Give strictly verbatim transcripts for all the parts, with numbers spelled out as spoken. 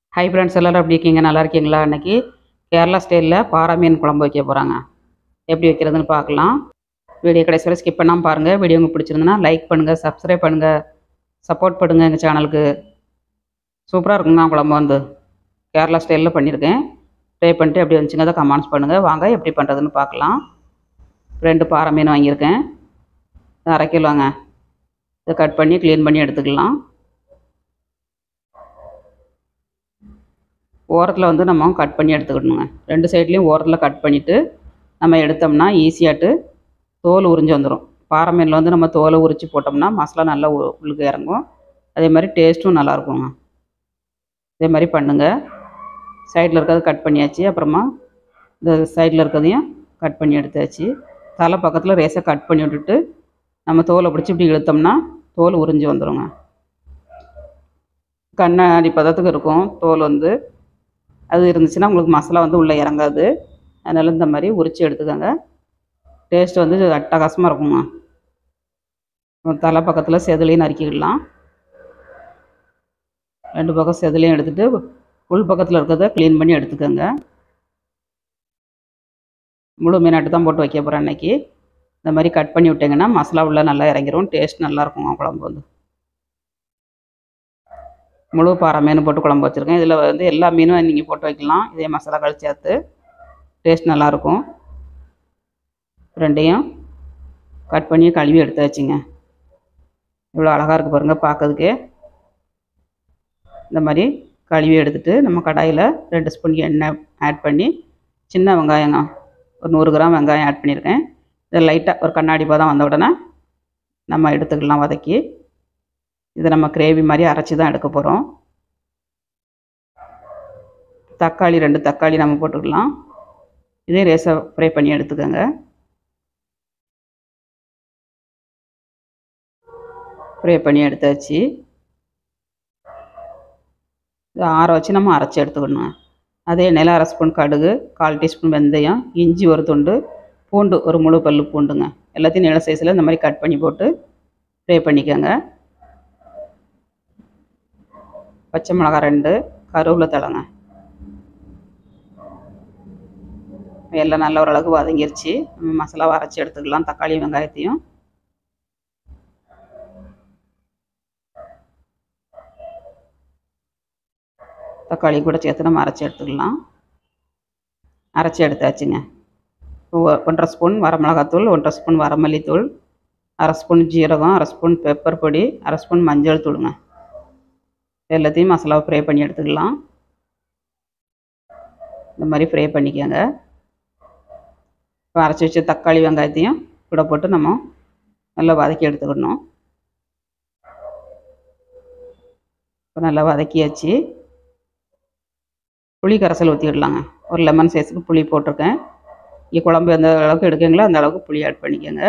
Hi friends, எல்லோரும் எப்படி இருக்கீங்க? நல்லா இருக்கீங்களா? இன்றைக்கி கேரளா ஸ்டைலில் பாறை மீன் குழம்பு வைக்க போகிறாங்க. எப்படி வைக்கிறதுன்னு பார்க்கலாம். வீடியோ கடைசி வரை ஸ்கிப் பண்ணாமல் பாருங்கள். வீடியோ உங்களுக்கு பிடிச்சிருந்துன்னா லைக் பண்ணுங்கள், சப்ஸ்கிரைப் பண்ணுங்கள், சப்போர்ட் பண்ணுங்கள் எங்கள் சேனலுக்கு. சூப்பராக இருக்குங்க குழம்பு. வந்து கேரளா ஸ்டைலில் பண்ணியிருக்கேன். ட்ரை பண்ணிட்டு எப்படி வந்துச்சுங்க அதை கமெண்ட்ஸ் பண்ணுங்கள். வாங்க எப்படி பண்ணுறதுன்னு பார்க்கலாம். ரெண்டு பாறை மீன் வாங்கியிருக்கேன், அரை கிலோங்க. இதை கட் பண்ணி க்ளீன் பண்ணி எடுத்துக்கலாம். ஓரத்தில் வந்து நம்ம கட் பண்ணி எடுத்துக்கணுங்க. ரெண்டு சைட்லேயும் ஓரத்தில் கட் பண்ணிவிட்டு நம்ம எடுத்தோம்னா ஈஸியாட்டு தோல் உரிஞ்சு வந்துடும். பாறை மீனில் வந்து நம்ம தோலை உரித்து போட்டோம்னா மசாலா நல்லா உள்ளுக்கு இறங்கும். அதே மாதிரி டேஸ்ட்டும் நல்லாயிருக்குங்க. இதே மாதிரி பண்ணுங்கள். சைடில் இருக்கிறது கட் பண்ணியாச்சு. அப்புறமா இந்த சைடில் இருக்கிறதையும் கட் பண்ணி எடுத்தாச்சு. தலை பக்கத்தில் ரேஸாக கட் பண்ணி விட்டுட்டு நம்ம தோலை பிடிச்சி இப்படி இழுத்தோம்னா தோல் உறிஞ்சி வந்துடுங்க. கண்ணாடி பதத்துக்கு இருக்கும் தோல். வந்து அது இருந்துச்சுன்னா உங்களுக்கு மசாலா வந்து உள்ளே இறங்காது. அதனால் இந்த மாதிரி உரித்து எடுத்துக்கோங்க. டேஸ்ட் வந்து அட்டகாசமாக இருக்குங்க. தலை பக்கத்தில் செதிலையும் நறுக்கிக்கலாம். ரெண்டு பக்கம் செதிலையும் எடுத்துகிட்டு உள் பக்கத்தில் இருக்கிறத க்ளீன் பண்ணி எடுத்துக்கோங்க. முழு மீனாட்டு தான் போட்டு வைக்க போகிறேன் அன்றைக்கி. இந்த மாதிரி கட் பண்ணி விட்டிங்கன்னா மசாலா உள்ளே நல்லா இறங்கிடும். டேஸ்ட் நல்லாயிருக்குங்க குழம்பு. வந்து முழு பாறை மீன் போட்டு குழம்பு வச்சுருக்கேன். இதில் வந்து எல்லா மீனும் நீங்கள் போட்டு வைக்கலாம். இதே மசாலாக்கள் சேர்த்து டேஸ்ட் நல்லாயிருக்கும். ரெண்டையும் கட் பண்ணி கழுவி எடுத்தாச்சுங்க. இவ்வளோ அழகாக இருக்குது பாருங்கள் பார்க்கறதுக்கே. இந்த மாதிரி கழுவி எடுத்துகிட்டு நம்ம கடாயில் ரெண்டு ஸ்பூன் எண்ணெய் ஆட் பண்ணி சின்ன வெங்காயங்க ஒரு நூறு கிராம் வெங்காயம் ஆட் பண்ணியிருக்கேன். இதை லைட்டாக ஒரு கண்ணாடி பதம் வந்த உடனே நம்ம எடுத்துக்கலாம் வதக்கி. இதை நம்ம கிரேவி மாதிரி அரைச்சி தான் எடுக்க போகிறோம். தக்காளி ரெண்டு தக்காளி நம்ம போட்டுக்கலாம். இதே ரேஸை ஃப்ரை பண்ணி எடுத்துக்கோங்க. ஃப்ரை பண்ணி எடுத்தாச்சு. இதை ஆற வச்சு நம்ம அரைச்சி எடுத்துக்கணும். அதே எண்ணெயில் அரை ஸ்பூன் கடுகு, கால் டீஸ்பூன் வெந்தயம், இஞ்சி ஒரு துண்டு, பூண்டு ஒரு முழு பல்லு பூண்டுங்க. எல்லாத்தையும் நீள சைஸில் இந்த மாதிரி கட் பண்ணி போட்டு ஃப்ரை பண்ணிக்கோங்க. பச்சை மிளகாய் ரெண்டு, கருவேப்பிலை தழைங்க. எல்லாம் நல்ல ஓரளவுக்கு வதங்கிருச்சு. நம்ம மசாலாவை அரைச்சி எடுத்துக்கலாம். தக்காளி வெங்காயத்தையும் தக்காளி கூட சேர்த்து நம்ம அரைச்சி எடுத்துக்கலாம். அரைச்சி எடுத்தாச்சுங்க. ஒன்றரை ஸ்பூன் வரமிளகாத்தூள், ஒன்றரை ஸ்பூன் வரமல்லித்தூள், அரை ஸ்பூன் ஜீரகம், அரை ஸ்பூன் பெப்பர் பொடி, அரை ஸ்பூன் மஞ்சள் தூளுங்க. எல்லாத்தையும் மசாலாவை ஃப்ரை பண்ணி எடுத்துக்கலாம். இந்த மாதிரி ஃப்ரை பண்ணிக்கோங்க. இப்போ அரைச்சி வச்ச தக்காளி வெங்காயத்தையும் கூட போட்டு நம்ம நல்லா வதக்கி எடுத்துக்கணும். இப்போ நல்லா வதக்கியாச்சு. புளி கரைசல் ஊற்றிடலாங்க. ஒரு லெமன் சைஸுக்கு புளி போட்டிருக்கேன். இங்கே குழம்பு எந்த அளவுக்கு எடுக்கீங்களோ அந்த அளவுக்கு புளி ஆட் பண்ணிக்கோங்க.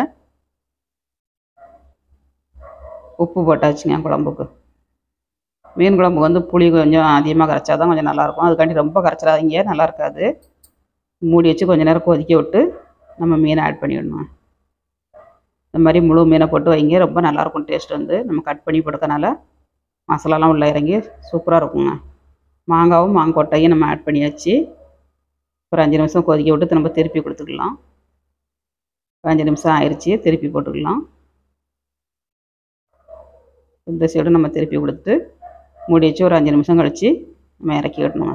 உப்பு போட்டாச்சுங்க. குழம்புக்கு மீன் குழம்புக்கு வந்து புளி கொஞ்சம் அதிகமாக கரைச்சா தான் கொஞ்சம் நல்லாயிருக்கும். அதுக்காண்டி ரொம்ப கரைச்சிடாதீங்க, நல்லா இருக்காது. மூடி வச்சு கொஞ்சம் நேரம் கொதிக்க விட்டு நம்ம மீனை ஆட் பண்ணிடணும். இந்த மாதிரி முழு மீனை போட்டு வைங்க, ரொம்ப நல்லாயிருக்கும். டேஸ்ட் வந்து நம்ம கட் பண்ணி போடுறதுனால மசாலாலாம் உள்ளே இறங்கி சூப்பராக இருக்குங்க. மாங்காவும் மாங்கொட்டையும் நம்ம ஆட் பண்ணியாச்சு. ஒரு அஞ்சு நிமிஷம் கொதிக்க விட்டு நம்ம திருப்பி கொடுத்துக்கலாம். அஞ்சு நிமிஷம் ஆயிடுச்சு, திருப்பி போட்டுக்கலாம். இந்த சைடு நம்ம திருப்பி கொடுத்து மூடி வச்சு ஒரு அஞ்சு நிமிஷம் கழித்து நம்ம இறக்கி விடணுங்க.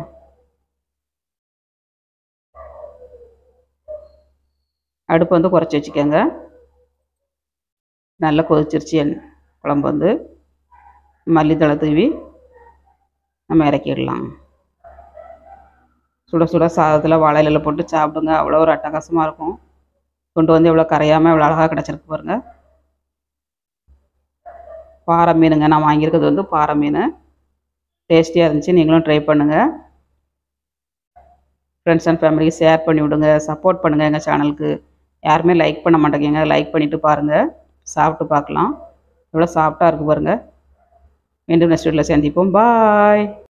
அடுப்பு வந்து குறைச்சி வச்சுக்கோங்க. நல்லா கொதிச்சிருச்சு குழம்பு. வந்து மல்லித்தழை தூவி நம்ம இறக்கிடலாம். சுட சுட சாதத்தில் வாழை இலையில் போட்டு சாப்பிடுங்க. அவ்வளோ ஒரு அட்டகாசமாக இருக்கும். கொண்டு வந்து எவ்வளோ கரையாமல் எவ்வளோ அழகாக கிடச்சிருக்கு பாருங்கள். பாறை மீனுங்க நான் வாங்கியிருக்கிறது வந்து பாறை மீன். டேஸ்டியாக இருந்துச்சு. நீங்களும் ட்ரை பண்ணுங்கள். ஃப்ரெண்ட்ஸ் அண்ட் ஃபேமிலிக்கு ஷேர் பண்ணி விடுங்க, சப்போர்ட் பண்ணுங்கள். எங்கள் சேனலுக்கு யாருமே லைக் பண்ண மாட்டேங்க. லைக் பண்ணிவிட்டு பாருங்கள். சாப்பிட்டு பார்க்கலாம். எவ்வளோ சாஃப்டாக இருக்குது பாருங்கள். மீண்டும் நெக்ஸ்ட் வீடியோவில் சந்திப்போம். பாய்.